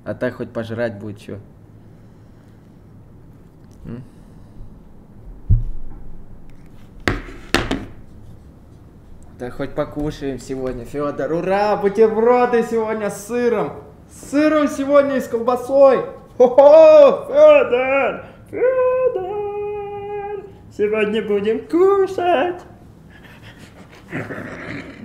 А так хоть пожрать будет что. Да хоть покушаем сегодня, Федор. Ура! Бутерброды сегодня с сыром. С сыром сегодня и с колбасой. Хо-хо! Федор! Федор! Сегодня будем кушать.